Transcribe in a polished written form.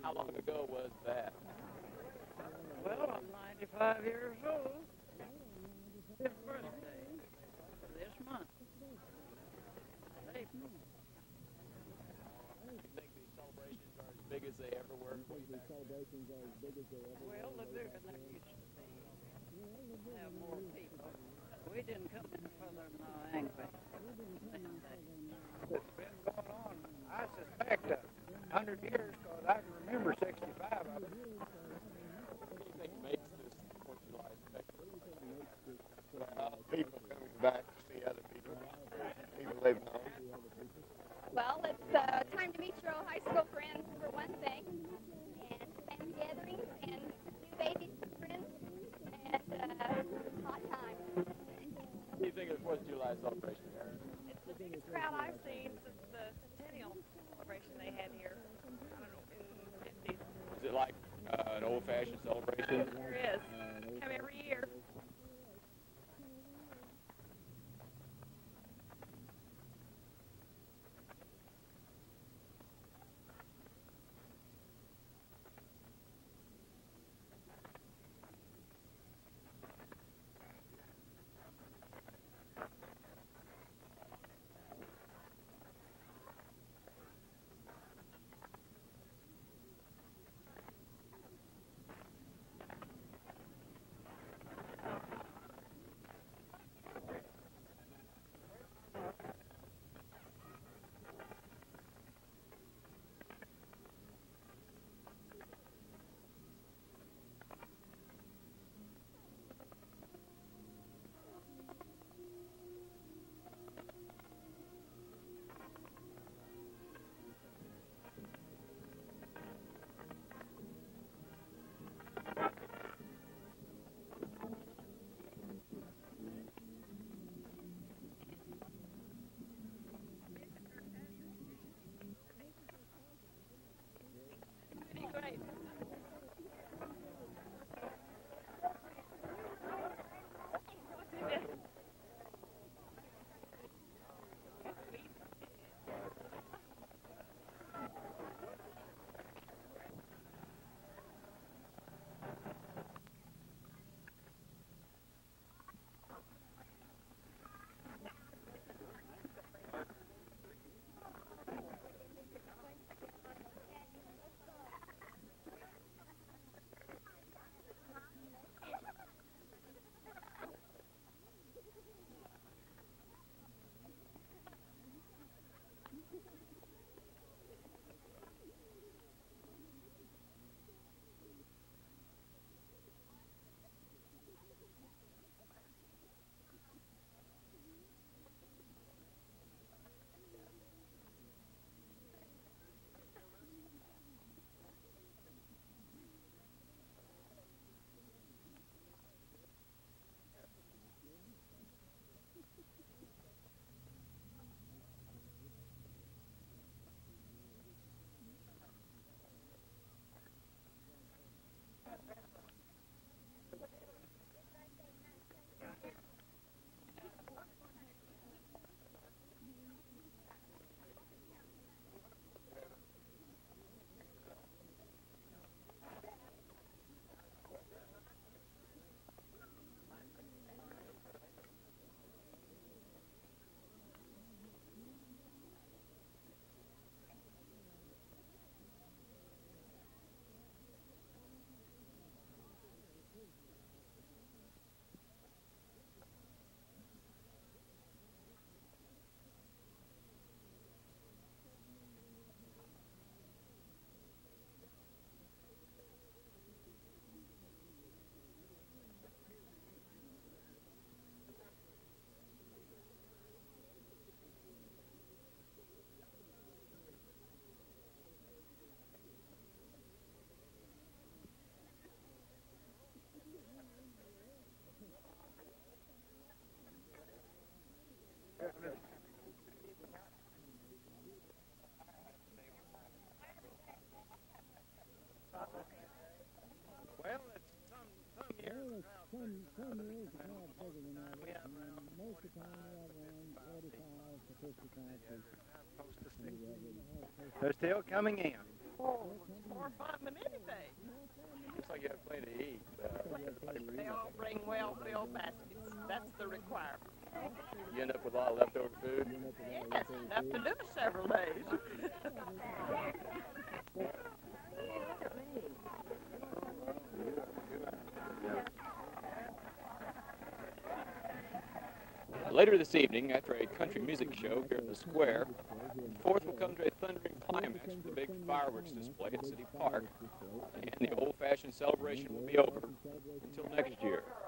How long ago was that? Well, I'm 95 years old. Fifth birthday this month. April. You think these celebrations are as big as they ever were? Well, they're bigger than they used to be. Have more people. We didn't come any further than our ankle. It's been going on, I suspect, 100 years, because I can remember 65 of it. What do you think makes this 4th of July special? People coming back to see other people they've known. Well, it's time to meet your old high school friends for one thing, and family gatherings, and new baby friends, and hot times. What do you think of the 4th of July celebration? It's the biggest crowd I've seen since the centennial celebration they had here, I don't know, in the 50s. Is it like an old-fashioned celebration? There is. Come every year. Great. Well, it's some years Some years the crowd's bigger than that. Most of the time we have around 45 to 55 people. They're still coming in. more fun than anything. Looks like you have plenty to eat. They all bring well-filled baskets. That's the requirement. You end up with a lot of leftover food. Yes, enough to do several days. Later this evening, after a country music show here in the square, the Fourth will come to a thundering climax with a big fireworks display at City Park, and the old-fashioned celebration will be over until next year.